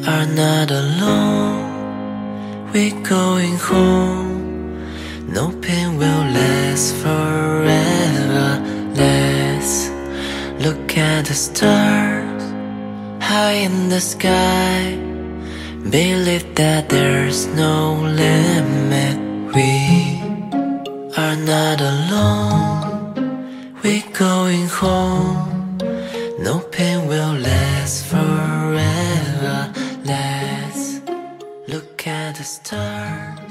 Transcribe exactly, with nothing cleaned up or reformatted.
are not alone. We're going home. No pain will last forever. Let's look at the stars high in the sky. Believe that there's no limit. We are not alone. We're going home. No pain will last forever. Let's look at the stars.